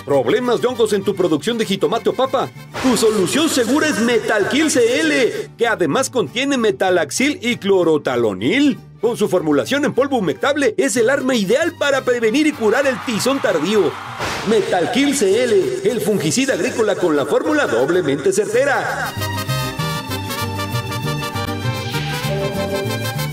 ¿Problemas de hongos en tu producción de jitomate o papa? Tu solución segura es Metalkil CL, que además contiene metalaxil y clorotalonil. Con su formulación en polvo humectable, es el arma ideal para prevenir y curar el tizón tardío. Metalkil CL, el fungicida agrícola con la fórmula doblemente certera.